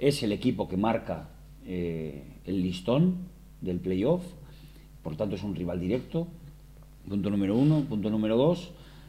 es el equipo que marca el listón del playoff, por tanto es un rival directo, punto número uno. Punto número dos,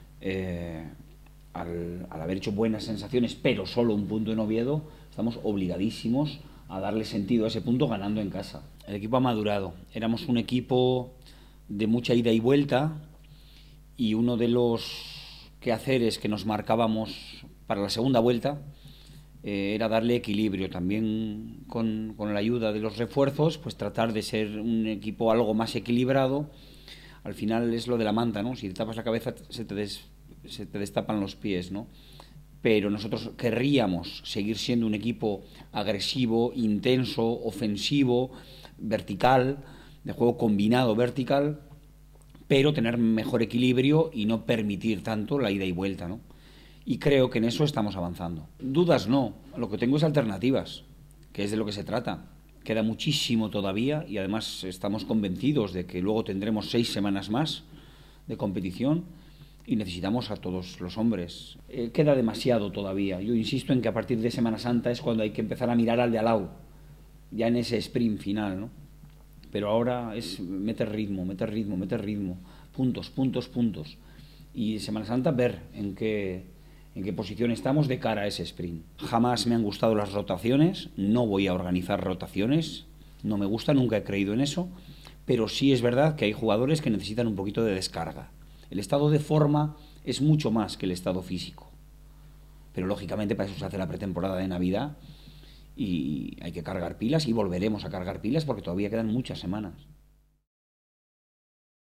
al haber hecho buenas sensaciones, pero solo un punto en Oviedo, estamos obligadísimos a darle sentido a ese punto ganando en casa. El equipo ha madurado, éramos un equipo de mucha ida y vuelta, y uno de los quehaceres que nos marcábamos para la segunda vuelta era darle equilibrio, también con la ayuda de los refuerzos, pues tratar de ser un equipo algo más equilibrado. Al final es lo de la manta, ¿no? Si te tapas la cabeza se te destapan los pies, ¿no? Pero nosotros querríamos seguir siendo un equipo agresivo, intenso, ofensivo, vertical, de juego combinado vertical, pero tener mejor equilibrio y no permitir tanto la ida y vuelta, ¿no? Y creo que en eso estamos avanzando. Dudas no, lo que tengo es alternativas, que es de lo que se trata. Queda muchísimo todavía y además estamos convencidos de que luego tendremos 6 semanas más de competición y necesitamos a todos los hombres. Queda demasiado todavía. Yo insisto en que a partir de Semana Santa es cuando hay que empezar a mirar al de al lado, ya en ese sprint final, ¿no? Pero ahora es meter ritmo, meter ritmo, meter ritmo, puntos, puntos, puntos. Y Semana Santa ver en qué posición estamos de cara a ese sprint. Jamás me han gustado las rotaciones, no voy a organizar rotaciones, no me gusta, nunca he creído en eso, pero sí es verdad que hay jugadores que necesitan un poquito de descarga. El estado de forma es mucho más que el estado físico, pero lógicamente para eso se hace la pretemporada de Navidad y hay que cargar pilas y volveremos a cargar pilas porque todavía quedan muchas semanas.